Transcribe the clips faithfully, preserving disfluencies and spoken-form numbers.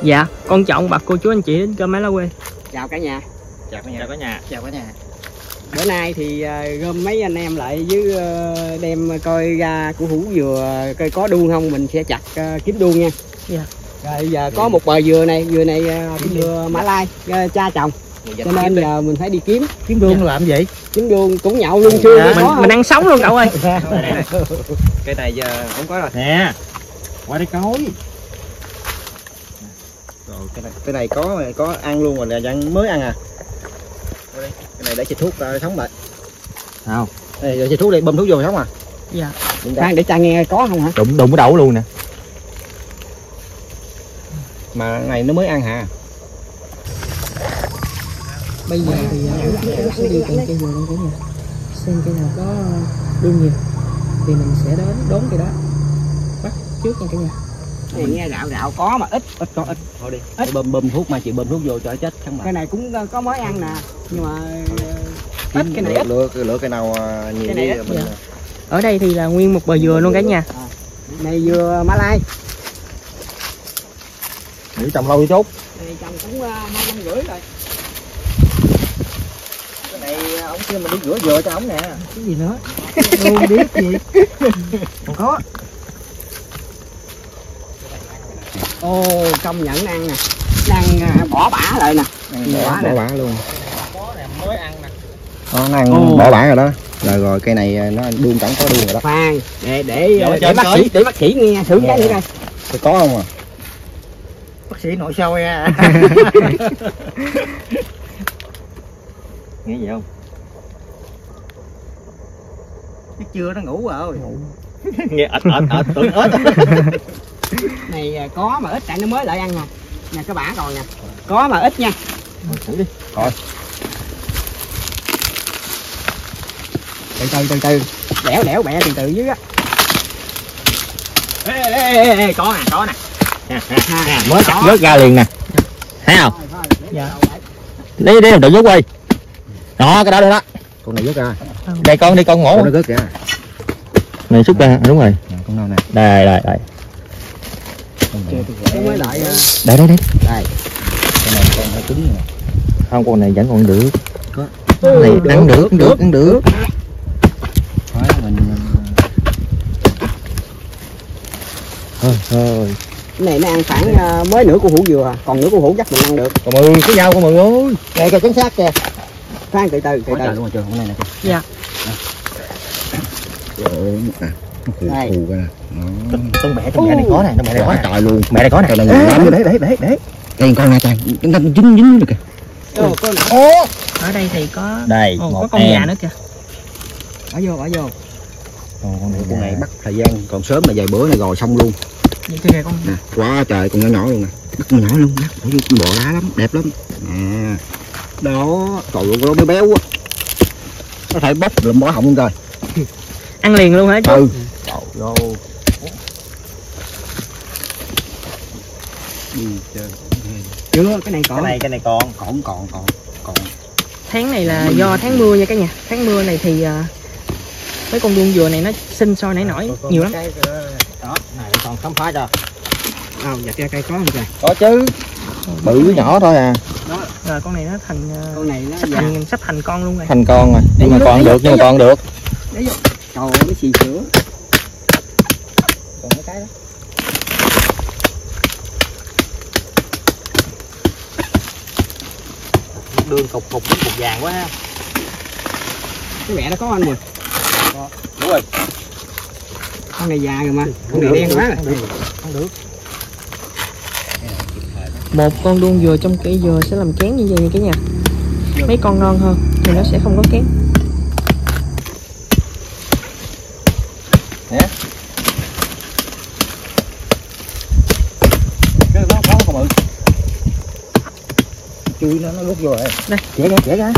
Dạ, con chọn bà cô chú anh chị đến kênh Máy Lá Quê. Chào cả nhà. Chào cả nhà. Chào cả nhà. Chào cả nhà. Bữa nay thì uh, gom mấy anh em lại với uh, đem coi ra của Hữu dừa coi có đuông không, mình sẽ chặt uh, kiếm đuông nha. Dạ. Rồi giờ có một bờ dừa này, dừa này uh, dừa Mã Lai uh, cha trồng. Cho nên giờ mình phải đi kiếm. Kiếm đuông làm gì? Kiếm đuông cũng nhậu luôn xương. Dạ, mình, mình ăn sống luôn cậu ơi. Cây này giờ không có rồi. Nè. Qua đây coi. Rồi cái này cái này có có ăn luôn rồi nè, ăn mới ăn à. Đây, cái này để xịt thuốc uh, sống lại. Nào. Đây để xịt thuốc đi, bơm thuốc vô sống à. Dạ. Khoan để cha nghe có không hả? Đụng đụng cái đầu luôn nè. Mà cái này nó mới ăn hả? Bây giờ thì em sẽ đi tìm cây dừa luôn cả nhà. Xem cây nào có đuông nhiều thì mình sẽ đến đốn cây đó. Bắt trước nha cả nhà. Này nghe gạo gạo có mà ít, ít có ít. Thôi đi. Ít. Bơm bơm thuốc mà chị bơm thuốc vô cho nó chết không mà. Cái này cũng có mới ăn nè, nhưng mà ít, cái này ít. Lựa lựa cái nào nhiều cái đi mình. Dạ. Ở đây thì là nguyên một bờ dừa luôn cả nhà. À, này dừa Mã Lai. Để trồng lâu chút. Này trồng cũng hai năm rưỡi rồi. Cái này ông kêu mình đi rửa dừa cho ổng nè. Cái gì nữa? Không biết gì. Không có. Ô, công nhận ăn nè. Đang bỏ bả lại nè. Bỏ, bỏ bả luôn. Có này mới ăn nè. Nó ăn oh. Bỏ bả rồi đó. Rồi rồi cây này nó đuông chẳng có đuông rồi đó. Khoan, để để để, để bác sĩ để bác sĩ nghe thử cái nữa coi. Tôi có không à? Bác sĩ nội soi à. Nghe gì không? Chắc chưa nó ngủ rồi. Nghe ếch ếch ếch tưởng ếch. Này có mà ít tại nó mới lại ăn nè. Nè cái bả còn nè. Có mà ít nha. Thử đi. Rồi. Từ từ từ từ. Đẻo đẻo bẹ từ từ dưới á. Ê ê ê ê có nè, có nè. Nè, nè, mới rớt ra liền nè. Thấy không? Dạ. Đi đi tự rớt đi. Đó cái đó đây đó. Con này rớt ra. Đây con đi con ngủ. Nó rớt ra. Này xuất ra, đúng rồi. Con nào nè. Đây đây đây. Cái mới lại. Đây đây đây. Đây. Con này con hơi cứng nè. Không, con này vẫn còn được. Có. Này ăn được, ăn được, ăn được. Thôi mình thôi thôi. Cái này nó ăn khoảng uh, mới nửa củ hũ dừa, còn nửa củ hũ chắc mình ăn được. Con mười cái dao con mười ơi. Đây coi chính xác kìa. Khoan từ từ từ từ. Luôn rồi trường con này nè. Dạ. Đây. Con mẹ con mẹ này có nè, con mẹ này có nè. Trời luôn. Mẹ này có nè. Để để để để. Đây con nè trời, chúng ta dính dính được kìa. Ô, con nè. Ô. Ở đây thì có đây, Ồ, một có con em. già nữa kìa. Bỏ vô, bỏ vô. Còn con này, con này bắt thời gian còn sớm là vài bữa này rồi xong luôn. Vậy kìa con. Nè, quá trời con nhỏ nhỏ luôn nè. Bắt con nhỏ luôn, bắt bỏ vô con bò lá lắm, đẹp lắm. Nè. Đó, trời ơi nó béo béo quá. Có thể bóc lụm bỏ họng rồi. Ăn liền luôn hả chú? Ừ. Trời ơi. Đi chơi. Chưa, cái này còn. Cái này cái này còn, còn còn còn còn. Tháng này là do tháng mưa nha cả nhà. Tháng mưa này thì uh, mấy con đuông dừa này nó sinh sôi nảy nổi nhiều lắm. Đó, này còn khám phá cho. Đâu, giặt ra cây có không kìa? Có chứ. Bự với nhỏ thôi à. Đó. Rồi con này nó thành uh, Con này nó sắp thành sắp thành con luôn rồi. Thành con rồi, nhưng mà còn được, nhưng mà còn được. Đấy vô. Trời ơi, nó xì sữa. Còn mấy cái đó. Đường cục cục cục vàng quá ha. Cái mẹ nó có anh rồi. Đúng rồi. Con này già rồi mà. Con này đen quá rồi. Không được. Một con đuông dừa trong cây dừa sẽ làm kén như vậy nha cả nhà. Mấy con non hơn thì nó sẽ không có kén. Nè. Cái đó có con mực. Chui nó nó rút vô rồi. Đây, chẻ ra, chẻ ra.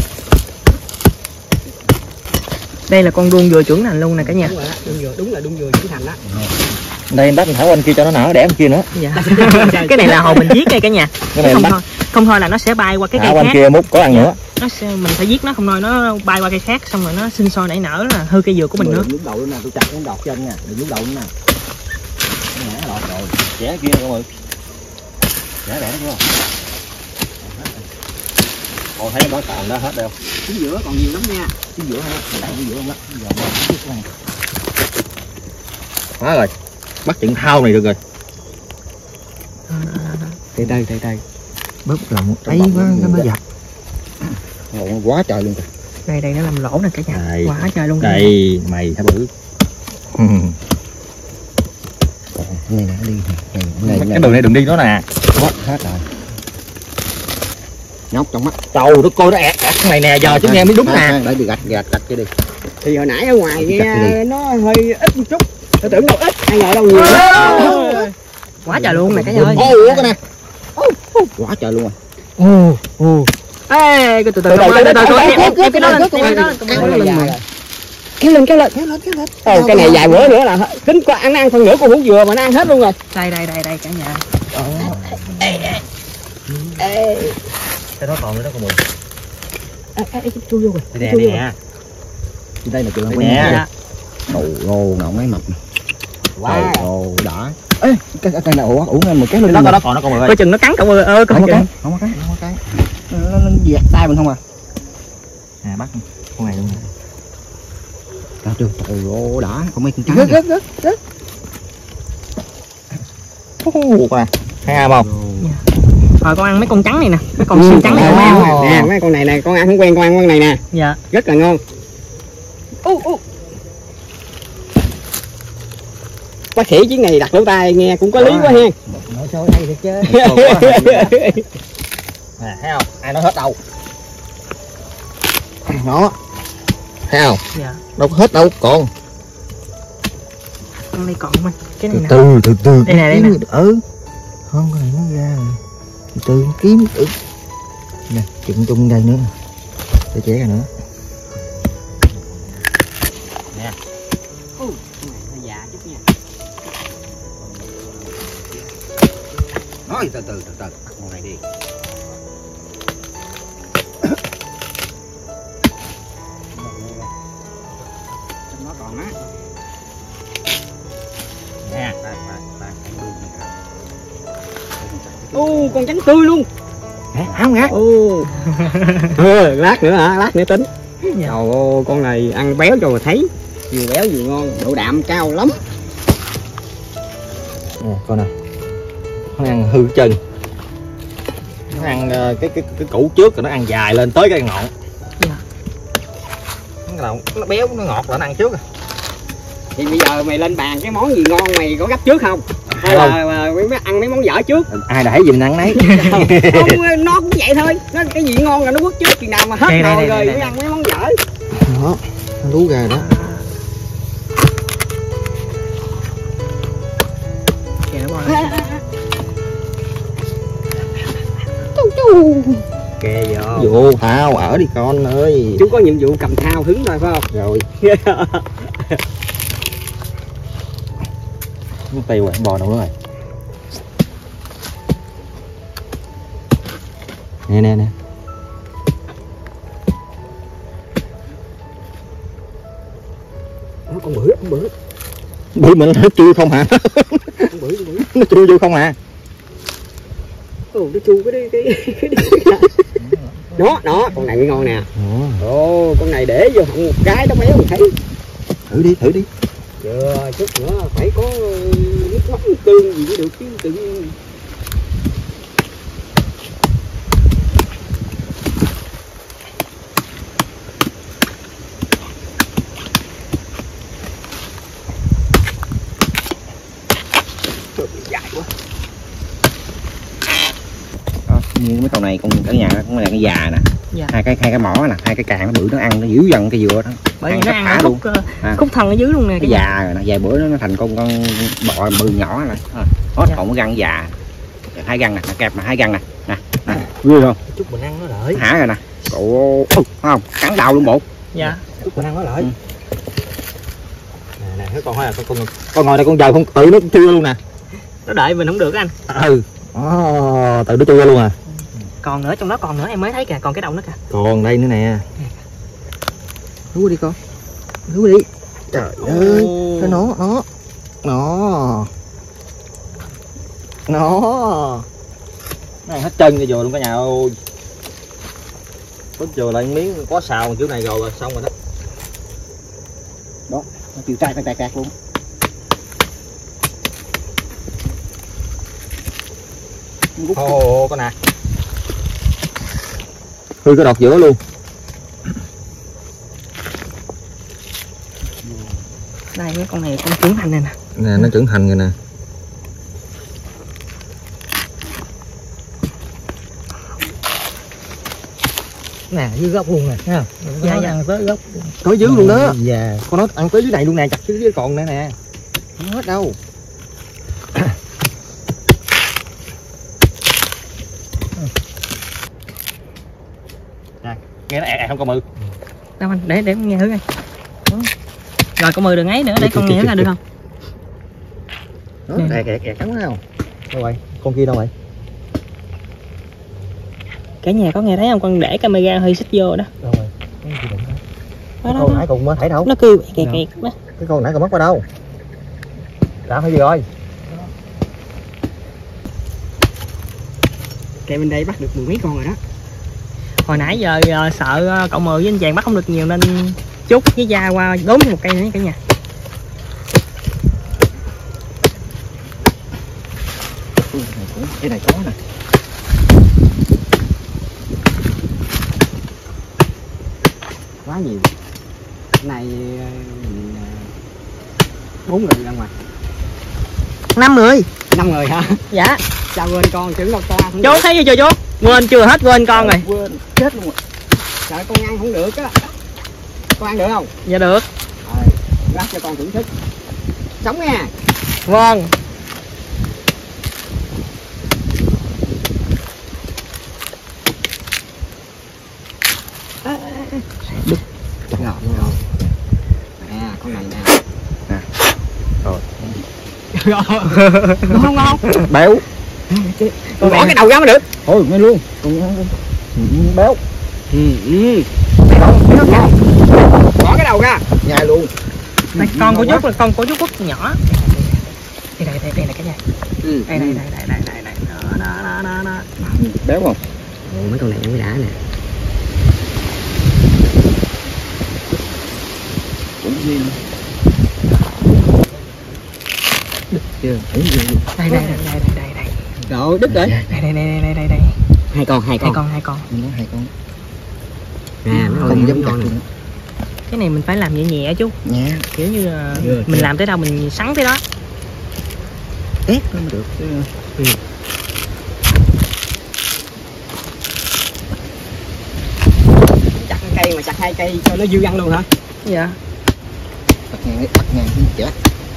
Đây là con đuông dừa trưởng thành luôn nè cả nhà. Đúng rồi đó, đuông dừa, đúng là đuông dừa trưởng thành đó. Đây em bắt thảo anh kia cho nó nở đẻ bên kia nữa. Dạ. Cái này là hồ mình giết đây cả nhà. Cái này không bắt... thôi, không thôi là nó sẽ bay qua cái cây thảo khác. anh kia múc có ăn dạ. nữa. Nó sẽ, mình phải giết nó, không thôi nó bay qua cây khác xong rồi nó sinh sôi nảy nở là hư cây dừa của mình nữa. Đừng đầu nữa nè, tôi chặt con đọt chân nha, đừng nhúng đầu nữa nè. Nó lọt rồi, chẻ kia con ơi. Để để nó còn thấy đó còn đó hết đâu. Chính giữa còn nhiều lắm nha. Chính giữa hả? Tại chính giữa không đó. Giờ quá rồi. Bắt chuyện thao này được rồi. Từ từ từ từ. Bớt lòng ấy quá nó mới dập. Ồ, quá trời luôn kìa. Đây đây nó làm lỗ nè cả nhà. Đây. Quá trời luôn. Đây mày thấy bự. Này nè đi. Này, cái đường này đừng đi nó nè. Hết hết rồi. Nhóc trong mắt. Trời đất coi nó ẹt ẹt cái này nè, giờ chúng nghe mới đúng nè. Để đi gạch gạch gạch cho đi. Thì hồi nãy ở ngoài nghe nó hơi ít một chút. Tôi tưởng đâu ít, ai ngờ đâu nhiều. Quá trời luôn này cả nhà ơi. Ủa cái nè. Quá trời luôn rồi. Ồ ồ. Ê, từ từ từ từ từ từ em cái đó lên, cái đó lên. Kéo lên kéo lên kéo lên kéo lên. Ồ, cái này vài bữa nữa là tính có ăn ăn phân nửa của hũ dừa mà nó ăn hết luôn rồi. Đây đây đây đây cả nhà. Cái đó còn nữa đó con mười. Ê ê chui vô rồi. Đây nè nè. Đây là trường nè. Đồ lô ngọng mấy mập. Wow. Đồ đã. Ê, cái cái này ủa ủa một cái lên đó đó còn nó còn mười. Coi chừng nó cắn cậu ơi. Ơi không có cái. Không có cái, không có cái. Nó nó dẹt tay mình không à. À bắt con này luôn. Cao chưa? Ồ đã, có mấy con trắng. Rớt rớt rớt rớt. Ồ à. Thấy am không? Rồi con ăn mấy con trắng này nè, mấy con siêu trắng này nè. Nè, mấy con này nè, con ăn không quen con ăn con này nè. Dạ. Rất là ngon. Ô ô. Bác khỉ chuyến này đặt lỗ tai nghe cũng có lý quá ha. Nói số hay thiệt chứ. Nè, thấy không? Ai nói hết đâu. Đó. Thấy không? Dạ. Đâu có hết đâu, còn. Con này còn mà. Cái này nè. Từ từ từ. Đây nè, đây nè. Ừ. Không cái này nó ra rồi. Từ từ kiếm ừ. Nè, chừng chung đây nữa. Để chẻ ra nữa. Nè. Ô, nó già chút nha. Nói từ từ từ từ, bắt con này đi. Trong nó còn á. Nè, ô con trắng tươi luôn. hả không hả? Ô lát nữa hả? Lát nữa tính. Trời ơi, con này ăn béo cho mà thấy, vừa béo vừa ngon, độ đạm cao lắm. Nè con nào, nó ăn hư chân, nó ăn uh, cái cái cái củ trước rồi nó ăn dài lên tới cái ngọn. Dạ. Nó đầu nó béo nó ngọt là nó ăn trước rồi. Thì bây giờ mày lên bàn cái món gì ngon mày có gấp trước không? Hay là mấy ăn mấy món dở trước? Ai để gì mình ăn nấy. Không, nó cũng vậy thôi. Nó cái gì ngon là nó quất trước, chừng nào mà hết nồi rồi mới ăn mấy món dở. Đó, nó lú gà đó. Kìa nó bò. Chú chú. Kê vô. Vô thao ở đi con ơi. Chú có nhiệm vụ cầm thao hứng thôi phải không? Rồi. Nó tiêu rồi, bò đâu nữa rồi. Nè nè nè. Nó con bự, con bự. Bự mình nó chui không hả? Con bự, con bự. Nó chui vô không hả? Ồ, nó chui cái đi cái cái đi. Đó, đó, con này mới ngon nè. Ồ, con này để vô họng một cái nó béo mình thấy. Thử đi, thử đi. Chưa, chút nữa phải có nước mắm tương gì mới được chứ tự nhiên. Dài quá. Đó, như mấy con này con cả nhà con này cái già nè. Dạ. Hai cái hai cái mỏ nè, hai cái càng nó bự nó ăn nó dữ dần cái dừa đó. Bởi vì nó ăn khúc, à. khúc thân ở dưới luôn nè. Cái già rồi nè, vài bữa nó thành con con bò bự nhỏ này. À, hết dạ. Còn cái găng già. Hai găng nè, kẹp mà hai găng nè. Nè, nè. Vui không? Chút mình ăn nó lợi. Hả rồi nè. Ồ, không, cắn đầu luôn bộ. Dạ. Chút mình ăn nó lợi. Ừ. Nè nè, cái con hỏi là con con con ngồi đây con giờ không tự nó chui luôn nè. Nó đợi mình không được anh. Ừ. Oh, tự nó chui ra luôn à. Còn nữa, trong đó còn nữa em mới thấy kìa, còn cái đầu nữa kìa. Còn đây nữa nè. Hú đi con. Hú đi. Trời ơi, cái nó nó. Nó. Nó. Nó ăn hết chân cho dừa luôn cả nhà ơi. Bớt dừa lại miếng có xào kiểu này rồi là xong rồi đó. Đó, nó chịu tạc tạc tạc luôn. Ồ, oh, con nè. Hư cái đọt giữa luôn. Đây cái con này con trưởng thành này nè. Nè nó trưởng thành rồi nè. Nè dưới gốc luôn nè, thấy không? Dạ dạ tới gốc. Tới dưới luôn đó. Dạ. Con nó ăn tới dưới này luôn nè, chặt dưới dưới còn nè nè. Không hết đâu. Nè, nghe nó ẹt ẹt không con mừ. Đâu anh, để để con nghe thử coi. Rồi con mừ đừng ấy nữa để con nghe ra được không? Đó, ẹt ẹt ẹt cắn quá không? Đâu rồi? Con kia đâu rồi? Cả nhà có nghe thấy không? Con để camera hơi xích vô đó. Đâu rồi? Cái gì đụng đó? Đó, đó, Con đó. nãy còn mới thấy đâu? Nó kêu kẹt kẹt đó. Cái con nãy còn mất vào đâu? Đã phải gì rồi? Kệ bên đây bắt được mười mấy con rồi đó. Hồi nãy giờ uh, sợ uh, cậu mừ với anh chàng bắt không được nhiều nên chút với da qua đốn một cây nữa cả nhà. Cái này có nè. Quá nhiều. Cái này bốn người ra ngoài. Năm người. Năm người hả? Dạ. Sao quên con chữ đâu con không Chú được. thấy chưa chú? Quên chưa hết quên con rồi. Quên chết luôn rồi. Trời con ăn không được á. Con ăn được không? Dạ được. Rồi, lát cho con thưởng thức. Sống nha. Vâng. Ngọt ngọt. Nè, con này nè. Nè. Rồi. Ngon không ngon? Béo. Con bỏ cái đầu ra mới được. Thôi ngay luôn. Con béo. Ừ ừ. Bỏ cái đầu ra. Nhai luôn. Đây, con của Trúc là con của Trúc Quốc nhỏ. Đây đây đây đây là cái nhà. Ừ. Đây đây đây đây đây đây đây. Đó đó đó đó. Béo không? Ồ, mấy con này mới đã nè. Cũng gì. Đứt chưa? Đây đây đây đây đây đây đây. Rồi, đứt rồi. Đây đây đây đây đây đây đây. Hai con, hai con. Hai con hai con. Nó hai con. Nè, mấy con Không này, dám mấy chặt con này. luôn. Cái này mình phải làm nhẹ nhẹ chú. Nhẹ. Kiểu như là Chưa, mình chưa. làm tới đâu mình sắn tới đó. Ép nó mới được. Ừ. Chặt cây mà chặt hai cây cho nó dư ăn luôn hả? Dạ. Bắt ngang đi, bắt ngang đi chết.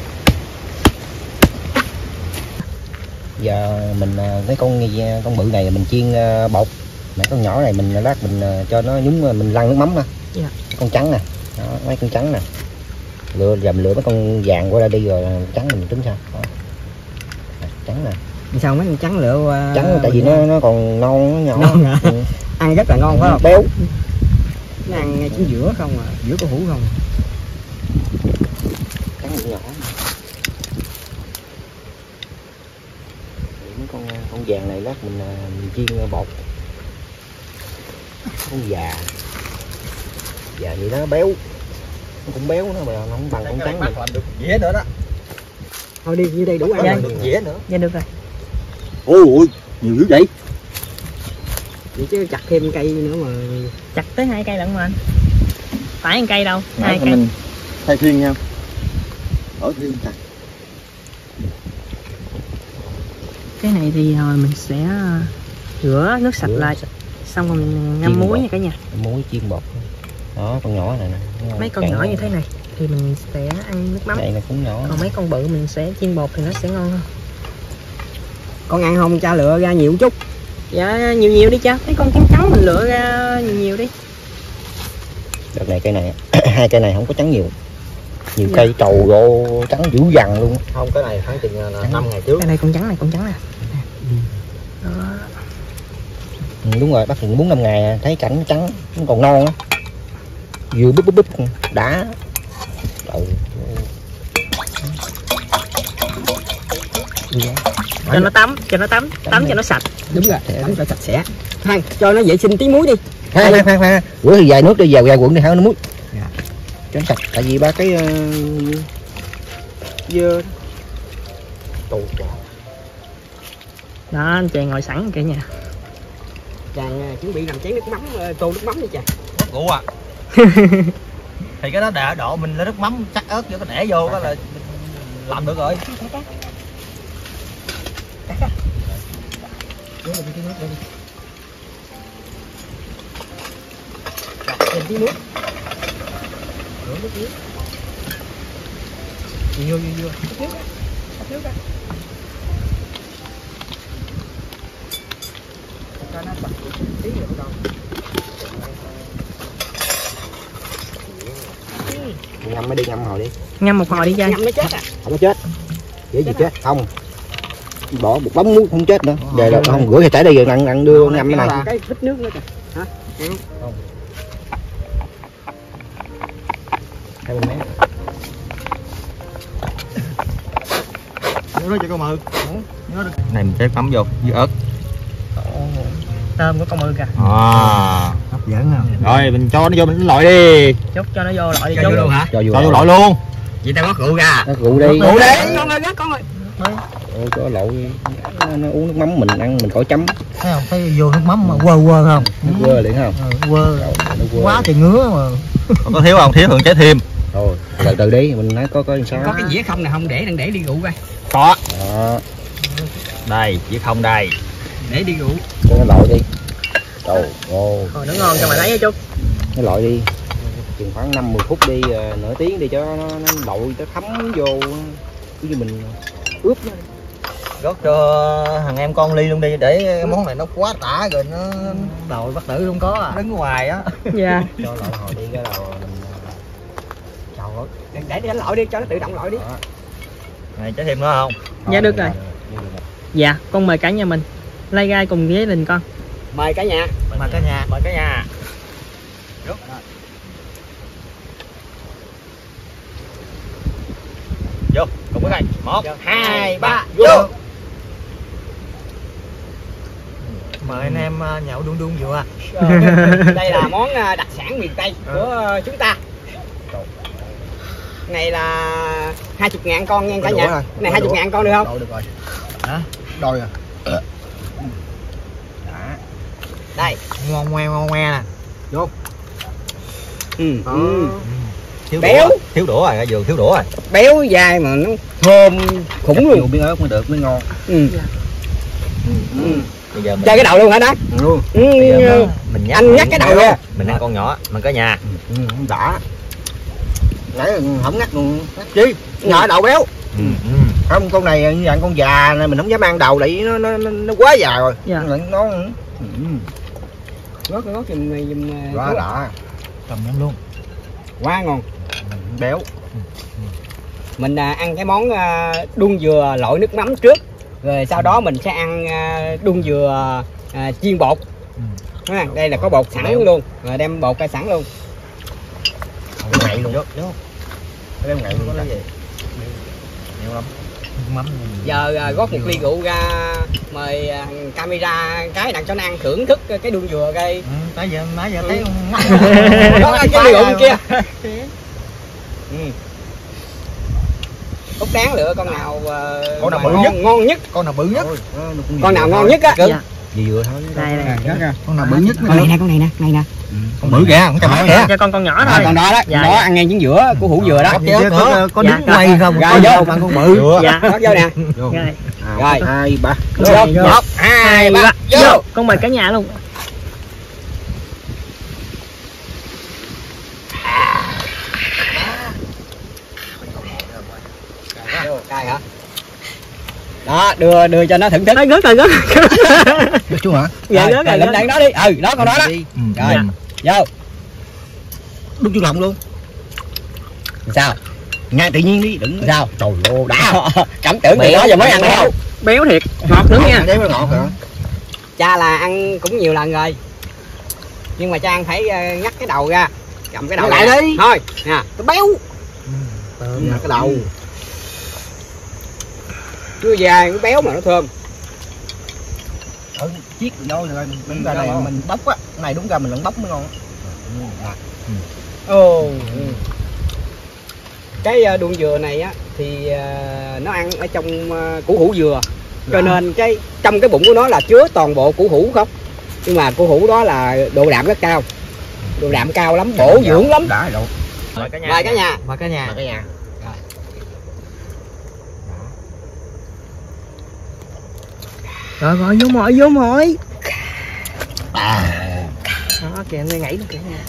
Giờ mình cái con con bự này mình chiên bột, mấy con nhỏ này mình lát mình cho nó nhúng, mình lăn nước mắm nè. Dạ. Con trắng nè, đó, mấy con trắng nè, lựa giờ mình lựa mấy con vàng qua đây đi rồi trắng mình tính sao? Đó. Trắng nè. Sao mấy con trắng lựa Trắng tại vì nó nó còn non, nó nhỏ. Non hả? Ừ. Ăn rất là ngon phải không? Béo. Nó ăn ngay chính giữa không à, giữa có hũ không. Trắng nhỏ. Mấy con con vàng này lát mình, mình chiên bột. Con già. Già vậy đó béo. Nó cũng béo nó mà nó không bằng con trắng này. Được dĩa nữa đó. Thôi đi như đây đủ ăn Dạ. rồi. Được dĩa nữa. Dạ được rồi. Ôi ôi, nhiều dữ vậy. Vậy chứ chặt thêm cây nữa mà. Chặt tới hai cây lận mà anh. Phải một cây đâu, hai cây. Mình thay phiên nhau. Ở phiên chặt. Cái này thì rồi mình sẽ rửa nước sạch Rửa lại, sạch. xong rồi mình ngâm Chiên muối bột. nha cả nhà. Muối chiên bột. Đó, con nhỏ này nè. Mấy con nhỏ như thế này thì mình sẽ ăn nước mắm. Đây là cũng nhỏ. Còn mấy con bự mình sẽ chiên bột thì nó sẽ ngon hơn. Con ăn không cha lựa ra nhiều chút. Dạ nhiều nhiều đi cha. Mấy con trắng trắng mình lựa ra nhiều nhiều đi. Đợt này cây này hai cây này không có trắng nhiều. Nhiều Dạ. cây trầu vô trắng dữ dằn luôn. Không, cái này khoảng chừng năm ngày trước. Đây đây con trắng này, con trắng nè. Đó. Ừ, đúng rồi, bắt chừng bốn năm ngày thấy cảnh nó trắng, nó còn non á. Vừa búp búp búp đã. Trời. Cho nó tắm, cho nó tắm, tắm cho nó sạch. Đúng rồi, tắm cho sạch sẽ. Khoan, cho nó vệ sinh tí muối đi. Khoan khoan khoan khoan. Quẩn thì vài nước đi, vào ra quẩn đi hả nó muối. Dạ. Cho sạch, tại vì ba cái uh, dơ. Tù quá. Đó, anh chàng ngồi sẵn kìa nha. Chàng chuẩn bị làm chén nước mắm, tô nước mắm đi chàng. Mất ngủ à. Thì cái đó đã độ mình lấy nước mắm chắc ớt vô cái để vô đó là mình làm được rồi. Thêm tí nước. Rửa nước nước. Vô vô vô. Nước á. Nước á. Cho nó bật tí rồi bắt đầu. Ngâm mới đi, ngâm hồi đi. Ngâm một hồi đi chơi. Ngâm nó chết à? Không có chết. Dễ gì chết, không. Bỏ một bóng muối không chết nữa. Về là không rửa thì chảy đi rồi ăn ăn đưa ngâm cái này. Cái vít nước nữa kìa. Hả? Không. Hai bên mé. Nhớ cho con mực. Này mình sẽ mắm vô với ớt. Tôm của con mực kìa. À, Hấp dẫn không? rồi mình cho nó vô mình lội đi. Chút cho nó vô lọi đi Cho chút. vô luôn hả? Cho vô. Cho vô lội luôn. Vậy tao có rượu ra. Nó rượu đi. Rượu đi. Con ơi, con ơi. Ôi, cho lội nó, nó uống nước mắm mình ăn mình khỏi chấm. Thấy không? Thấy vô nước mắm mà quơ quơ không? Nó quơ liền không? Ừ, quơ. Nó quơ. Quá trời ngứa mà. Có thiếu không? Thiếu thường trái thêm. Thôi, từ từ đi, mình nói có có sao. Có cái dĩa không nào không để đừng để đi rượu coi. Có. Đó, Đây, chỉ không đây. Để đi rượu. cho nó lội đi. Trời ơi, Rồi nó ngon cho mày lấy chút. nó lội đi. Chừng khoảng năm mười phút đi, uh, nửa tiếng đi cho nó, nó lội cho thấm vô. Cứ như mình ướp nó. Rót cho thằng em con ly luôn đi để món này nó quá tả rồi nó đòi bắt tử không có à. Đứng ngoài á. Dạ. Cho lội hồi đi cái đầu mình chào ớt. Đừng để nó lội đi cho nó tự động lội đi. Đó. Này trái thêm nữa không? Dạ được rồi. Dạ, con mời cả nhà mình lai gai cùng với đình con. Mời cả nhà. Mời cả nhà. Mời cả nhà. Rút. Vô, cùng với đây. Một, hai, ba, vô. Mời anh em nhậu đun đun vừa. Đây là món đặc sản miền Tây của chúng ta. Này là hai mươi ngàn con nha cả nhà. Cái này hai mươi ngàn con được không? Đôi được rồi. Hả? Đôi à. Đây. Ngon ngoe ngon ngoe nè. Vô. Ừ. Ừ. Thiếu Béo. đũa. Thiếu đũa rồi, vừa thiếu đũa rồi. Béo dai mà nó thơm khủng luôn. Miếng ớt mới được mới ngon. Ừ. Ừ. Bây giờ mình Chơi cái đầu luôn hả đó? Luôn. Ừ. mình nhắc Anh nhắc cái đầu ra. Mình ăn con nhỏ, mình cả nhà. Ừ, đã. Nãy không ngắt luôn. Ngắt chi? Nhỏ đầu béo. Ừ. Ừ. Không, con này như dạng con già này mình không dám ăn đầu tại nó nó nó quá già rồi. Dạ. Nó nó ừ. Gót gót giùm giùm. Quá đã. Cầm nhắm luôn. Quá ngon. Béo. Mình à, ăn cái món à, đun dừa lội nước mắm trước, rồi sau đó mình sẽ ăn à, đun dừa à, chiên bột. Ừ. Đây là có bột sẵn béo luôn, rồi đem bột ra sẵn luôn. Ngậy luôn. Vô, vô. Đem ngậy luôn. Có gì? Nhiều lắm. Mắm. Giờ à, gót một ly rượu ra mời à, camera cái đằng cho nó ăn thưởng thức cái đun dừa cây. Ừ, tới giờ nãy giờ thấy Ừ. không. Có cái ly rượu bên kia. Ừ. Cốt đáng lựa con nào uh, Con nào mà bự ngon, nhất? ngon nhất. Con nào bự nhất? Con nào ngon nhất á? Dạ. Gì vừa thôi. Đây đây. Con nào bự nhất? Con này nè, con này nè, này nè. Con bự kìa, không cho mẹ kìa. Cho con con nhỏ À, thôi. con đó đó, Dạ, nó dạ. ăn ngay chính giữa của hũ dừa đó. Chứ có, có Dạ. đứng quay không? Rồi, Có vô. vô bằng con bự. Dạ. Đó vô nè. Vô. Rồi. Rồi. Hai ba. Vô. Vô. Một, hai, ba, vô. Con mời cả nhà luôn. Cay hả? Đó, đưa đưa cho nó thưởng thức. Nói gớt rồi gớt. Được chú hả? Dạ Rồi, gớt rồi. rồi, lĩnh đạn đó đi. Ừ, đó con đó đó. Đi. Ừ. Rồi. Dạ. Vô. Đút chú lòng luôn. Sao? Ngay tự nhiên đi, đừng Sao? Trời ơi, đã. Cảm tưởng từ đó giờ mới ăn đâu. Béo thiệt, ngọt nữa nha. Đấy mới ngọt hả? Cha là ăn cũng nhiều lần rồi. Nhưng mà cha ăn phải uh, ngắt cái đầu ra. Cầm cái đầu Lại ra. đi. Thôi, nè, nó béo. Ừ, cái đầu. Chưa dài, nó béo mà nó thơm. ừ, chiết vô rồi đúng ra này mình bóc á, này đúng ra mình vẫn bóc mới ngon. Ừ. Ồ. Ừ. Cái uh, đuông dừa này á thì uh, nó ăn ở trong uh, củ hủ dừa, cho dạ. nên cái trong cái bụng của nó là chứa toàn bộ củ hủ không, nhưng mà củ hủ đó là độ đạm rất cao, độ đạm cao lắm, bổ dạ. dưỡng lắm. Đã rồi. Mời cả nhà. Mời cả nhà. Mời cả nhà. Mời cả nhà. Rồi rồi vô mỏi vô mỏi. À. Đó kìa, em nhảy luôn kìa nha.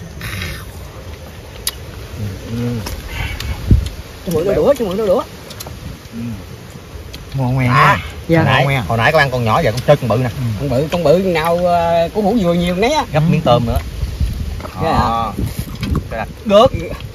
Ừ. Cho mượn đôi đũa, cho mượn đôi đũa. Ừ. Ngon ngoe. À, dạ. Hồi nãy, hồi nãy có ăn con nhỏ giờ con chơi con bự nè. Ừ. Con bự, con bự nào uh, củ hủ dừa nhiều nấy á. Gấp miếng tôm nữa. Đó. À. Gớt.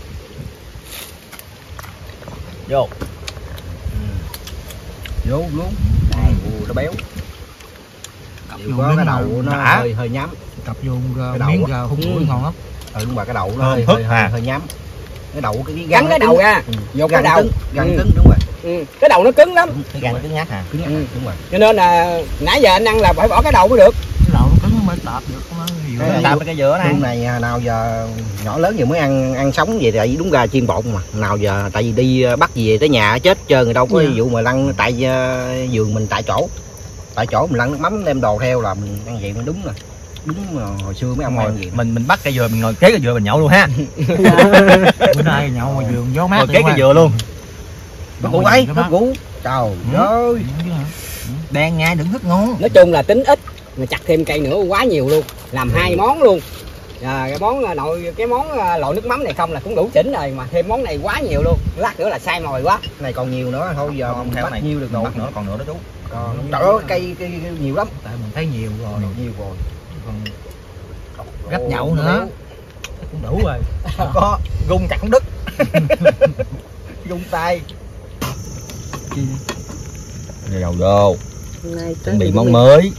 Vô. Ừ. Vô luôn. Đây, nó béo. Cặp vô có cái đầu nó đã. hơi hơi nhám. Cặp vô cái đầu miếng hút mũi ngon lắm. Ừ, nhưng mà cái đầu nó hơi hơi, hơi, hơi nhám. Cái đầu cái, cái gắn cái đầu ra. Ừ. Vô cái đầu. Gắn ừ. cứng đúng rồi. Ừ. Cái đầu nó cứng lắm. Cái gắn cứng nhát hả? Cứng nhát. Ừ. Đúng rồi. Cho nên là nãy giờ anh ăn là phải bỏ cái đầu mới được. Cái đầu nó cứng mới tạp được nó hiểu. Tạp cái giữa này. Đuông này nào giờ nhỏ lớn giờ mới ăn ăn sống vậy, tại vì đúng ra chim bột mà. Nào giờ tại vì đi bắt về tới nhà chết trơn rồi đâu có dạ. vụ mà lăn tại uh, giường mình tại chỗ. Tại chỗ mình lăn nước mắm đem đồ theo là mình ăn vậy mới đúng rồi. Đúng mà hồi xưa mấy ông ăn gì. Mình mình bắt cây dừa mình ngồi kế cây dừa mình nhậu luôn ha. Bữa nay nhậu ngoài vườn gió mát. Ngồi kế cây dừa luôn. Nó củ ấy, nó củ. Trời ơi. Đen nhai đừng thức ngon. Nói chung là tính ít, mà chặt thêm cây nữa quá nhiều luôn, làm hai món luôn. À, cái món nội cái món lội nước mắm này không là cũng đủ chỉnh rồi, mà thêm món này quá nhiều luôn, lát nữa là sai mồi quá. Cái này còn nhiều nữa thôi, giờ không theo bắt này nhiêu được nữa, nữa còn nữa đó chú. Còn trời ơi cây, cây, cây nhiều lắm. Tại mình thấy nhiều rồi, nhiều rồi. Còn gấp nhậu nữa cũng đủ rồi. Không có gung chặt không đứt. Gung tay. Dầu vô. Chuẩn bị món mới.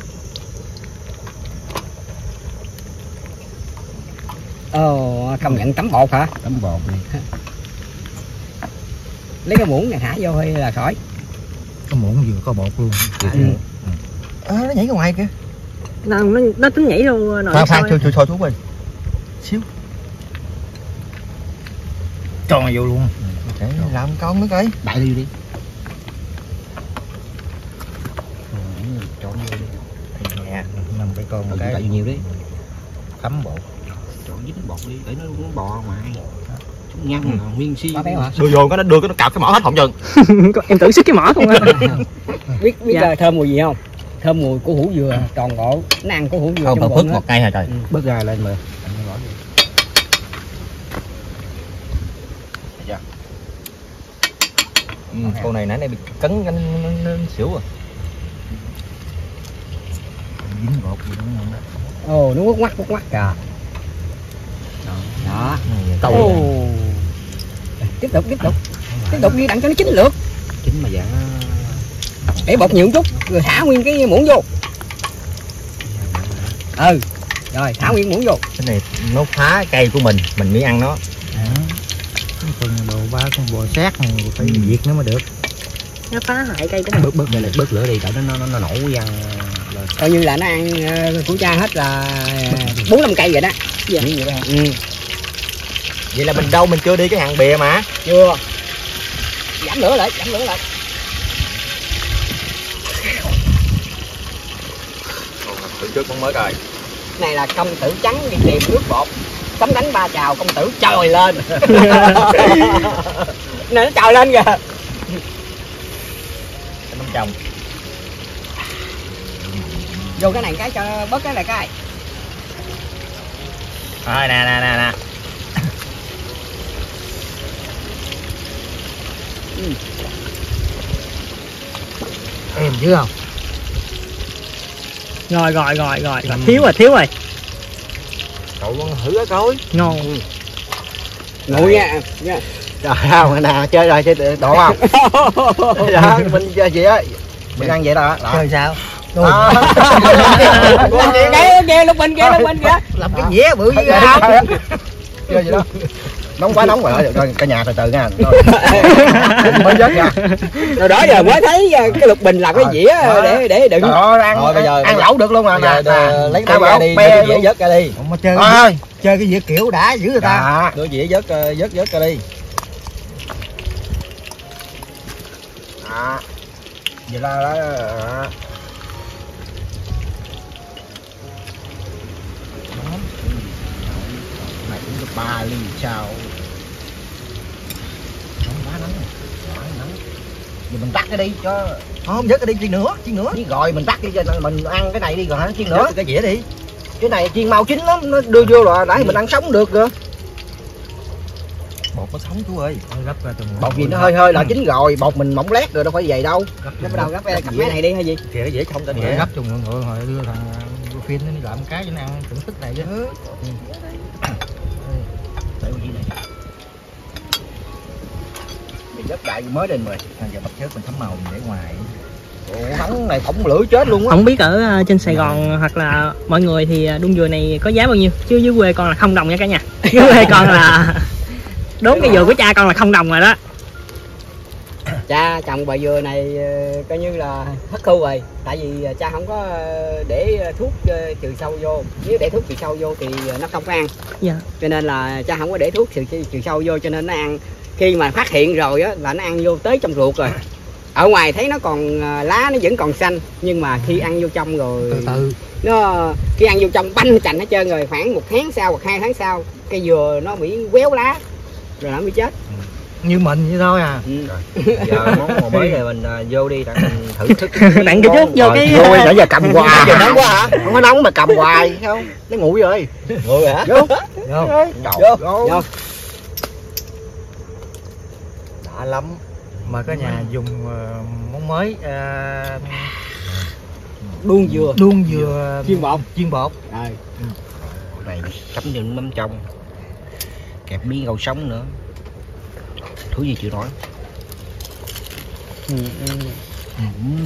Ồ, công nhận tắm bột hả? Tắm bột đi. Lấy cái muỗng này thả vô hay là khỏi? Cái muỗng vừa có bột luôn. Ừ. À, nó nhảy ra ngoài kìa. Nó, nó, nó tính nhảy luôn nội. Phan Phan chui chui chú mình. Xíu. Cho mày vô luôn. Để làm con nữa coi. Đại đi đi. Chọn vô đi. Nè, năm cái con một cái. Tại nhiều đi. Thấm bột. Chọn dính bột đi để nó nó bò ngoài. Chúng nhăn ừ. Nguyên si. Đưa vô cái nó đưa cái nó cạp cái mỏ hết không chừng. Em tưởng xích cái mỏ không á. Biết biết dạ. Thơm mùi gì không? Thơm mùi của hủ dừa toàn bộ, nó ăn của hủ dừa. Không, phức một cây hả trời. Ừ. Bớt ra lên mà. Ừ, con này nãy nay bị cấn cái nó, nó, nó xỉu rồi. Dính bột gì đó ngon đó. Ồ, nó quất quắc quất quắc kìa. Đó. Cầu. Tiếp tục tiếp tục. Tiếp tục đi đặng cho nó chín lượt. Chín mà dạng để bột nhiều một chút rồi thả nguyên cái muỗng vô. Ừ. Rồi, thả nguyên muỗng vô. Cái này nó phá cây của mình, mình mới ăn nó. À. Phần đồ ba con bò sát này phải ừ. Diệt nữa mới được. Nó phá hại cây của mình. Bớt bớt đây là bớt lửa đi, tại nó nó nó nổ văng lên. Coi như là nó ăn uh, củ cha hết là bốn năm cây rồi đó. Dạ. Vậy đó. Ừ. Vậy là mình đâu mình chưa đi cái hàng bìa mà. Chưa. Giảm lửa lại, giảm lửa lại. Thử trước món mới coi. Này là công tử trắng đi tìm nước bột. Cấm đánh ba chào công tử trời lên. Này nó trời lên kìa. Nấm chồng. Vô cái này cái cho bớt cái này cái. Rồi nè nè nè nè. Ừ. Em chứ không? Rồi rồi rồi rồi, ừ. Thiếu rồi thiếu rồi. Cậu luôn thử coi. Ngon. Ừ. Nguội nha. Nha. Trời ơi, nè chơi rồi chơi độ không? Đó, mình chơi gì á? Mình ăn vậy đó. Chơi sao? Đó. Kia kia lúc bên kia lúc bên kia. Làm cái dĩa bự gì ra. Chơi gì đó. Nóng quá nóng rồi, rồi cả nhà từ từ nha. Mới vớt nha. Rồi đó giờ mới thấy cái lục bình làm cái dĩa để để đựng. Rồi ăn rồi bây giờ ăn lẩu được luôn rồi nè. Lấy cái ra đi, cái dĩa vớt ra đi. Mà chơi ơi, chơi cái dĩa kiểu đã dữ người ta. Đưa dĩa vớt vớt vớt ra đi. Đó. Vậy là đó. Này cũng được ba ly sao? Nóng quá nóng rồi. Quá nóng. Giờ mình tắt cái đi cho. Không vớt cái đi chiên nữa, chiên nữa. Chứ rồi mình tắt đi cho mình ăn cái này đi rồi hả chiên nữa. Vớt cái dĩa đi. Cái này chiên mau chín lắm, nó đưa vô rồi nãy mình ăn sống được kìa. Bột nó sống chú ơi. Gấp ra từng Bột gì nó hơi hơi là chín rồi, bột mình mỏng lét rồi đâu phải vậy đâu. Nó bắt đầu gấp cái máy này đi hay gì? Kìa cái dĩa không tên dĩa. Gấp chung ngựa rồi đưa thằng phim nó làm cái cho nó ăn thưởng thức này chứ. Mình gấp đại mới lên rồi. Giờ bắp chớt mình thấm màu mình để ngoài. Ủa, nóng này phỏng lửa chết luôn á. Không biết ở trên Sài Gòn hoặc là mọi người thì đun dừa này có giá bao nhiêu, chứ dưới quê con là không đồng nha cả nhà. Dưới quê con là đốn cái dừa của cha con là không đồng rồi đó. Cha trồng bài dừa này coi như là thất thu rồi, tại vì cha không có để thuốc trừ sâu vô, nếu để thuốc trừ sâu vô thì nó không có ăn. Dạ. Cho nên là cha không có để thuốc trừ, trừ sâu vô cho nên nó ăn, khi mà phát hiện rồi á là nó ăn vô tới trong ruột rồi. Ở ngoài thấy nó còn lá nó vẫn còn xanh, nhưng mà khi ăn vô trong rồi từ từ nó khi ăn vô trong banh cành hết trơn rồi, khoảng một tháng sau hoặc hai tháng sau cây dừa nó bị quéo lá rồi nó bị chết. Như mình vậy thôi à. Ừ. Giờ món mới này mình uh, vô đi, tặng thử thức. Tặng cái trước vô cái. Vô nãy giờ cầm hoài. Giờ nóng quá hả? Không có nóng mà cầm hoài không? Nó nguội rồi. Nguội rồi hả? Vô. Vô. Vô. Vô. Vô. Đã lắm. Mà cả nhà dùng uh, món mới uh, đuông dừa. Đuông dừa chiên bột. Chiên bột. Rồi. Này chấm với mắm trong. Kẹp miếng rau sống nữa. Thứ gì chịu nổi. Ừ, ừ. Ừ.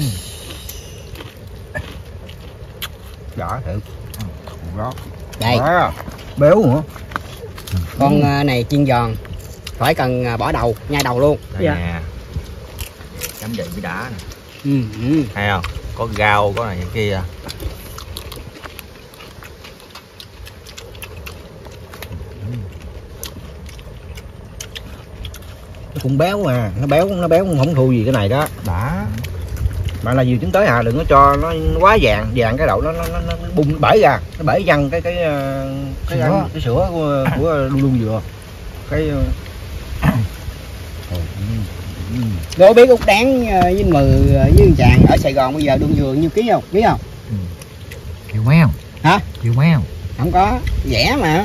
Đó thử. Đó. Đây. Đó. Béo hả? Con ừ. này chiên giòn phải cần bỏ đầu, nhai đầu luôn. Đây dạ. Nè. Chấm vậy với đá nè. Ừ, ừ. Thấy không? Có rau, có này cái kia. Nó cũng béo mà, nó béo nó béo không thua gì cái này đó. Đã. Mà là vừa trứng tới à, đừng có cho nó quá vàng, vàng cái đậu nó nó, nó, nó bung bể ra, nó bể văng cái cái cái cái, ăn, cái sữa của của đun đun dừa. Cái Đố biết Út Đáng với Mừ với chàng ở Sài Gòn bây giờ đun dừa nhiêu ký không? Biết không? Ừ. Chịu mấy không? Hả? Chịu mấy không? Không có, rẻ mà.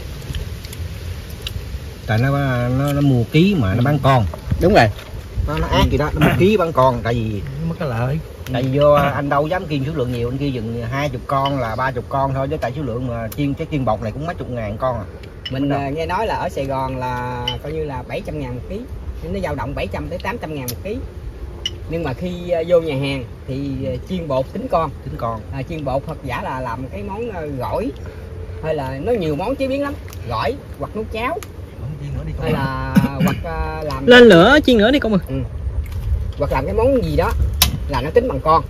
Tại nó nó nó mua ký mà nó bán con. Đúng rồi. Nó nó ác gì đó, nó mua ký bán con, tại vì mất cái lợi. Tại vì vô anh đâu dám kiêng số lượng nhiều, anh kia dừng hai chục con là ba chục con thôi, chứ tại số lượng mà chiên cái chiên bột này cũng mấy chục ngàn con à. Mình uh, nghe nói là ở Sài Gòn là coi như là bảy trăm ngàn một ký, nó dao động bảy trăm tới tám trăm ngàn một ký. Nhưng mà khi uh, vô nhà hàng thì uh, chiên bột tính con, tính con. À, chiên bột hoặc giả là làm cái món uh, gỏi, hay là nó nhiều món chế biến lắm, gỏi hoặc nấu cháo, hay là hoặc uh, làm lên lửa chiên nữa đi con. Ừ. Hoặc làm cái món gì đó là nó tính bằng con.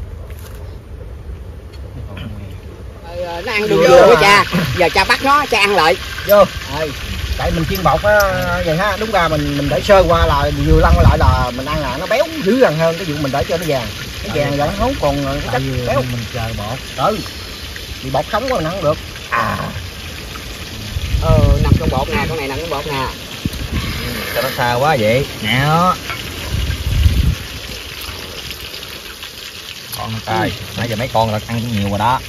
Ờ, nó ăn được vô với cha, giờ cha bắt nó, cha ăn lại vô. Rồi. Tại mình chiên bột á vậy ha, đúng ra mình mình để sơ qua là vừa lăn lại là mình ăn là nó béo dữ dằn hơn cái vụ mình để cho nó vàng, cái vàng là nó không còn cái chất béo. Mình chờ bột. Ừ. Thì bột sống quá mình ăn được. À. Ờ, nằm trong bột nè, con này nằm trong bột nè. Ừ, cho nó xa quá vậy. Nè đó. Con coi, nãy giờ mấy con là ăn cũng nhiều rồi đó.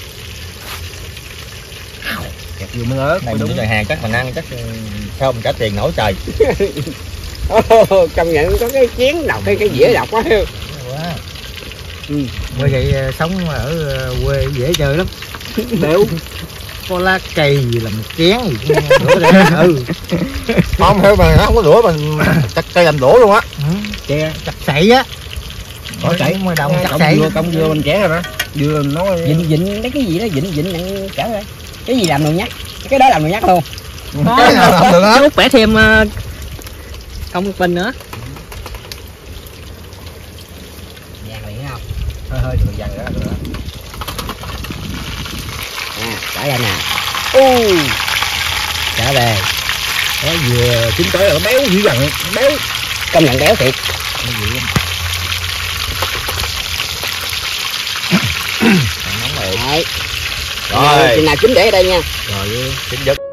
Kẹp vô miếng ớt. Này đúng rồi, hàng chắc mình ăn chắc sao mình trả tiền nổi trời. Oh, công nhận có cái chén độc hay cái dĩa độc quá. Quá. Ừ. Bởi vậy sống ở quê dễ chơi lắm. Béo. Có lá cây gì làm chén gì cũng đổ ra. Ừ. Không hiểu mà không có đũa mình chặt cây làm đũa luôn á. Chè chặt sậy á. Có sậy ngoài đồng chặt cọng sậy. dưa, cọng dưa mình chẻ rồi đó. Dưa nó Vịnh vịnh mấy cái gì đó, vịnh vịnh nặng chở rồi. Cái gì làm đồ nhắc? Cái đó làm đồ nhắc luôn. Cái nào làm được hết. Chút vẽ thêm uh, công bình nữa. Vàng liền thấy không? Hơi hơi được vàng ra rồi đó. À, trở ra nè. U. Trở về. Nó vừa chín tới là nó béo dữ dằn, béo. Công nhận béo thiệt. Nóng này. Đấy. Rồi. Chừng nào chín để ở đây nha. Rồi chín giật.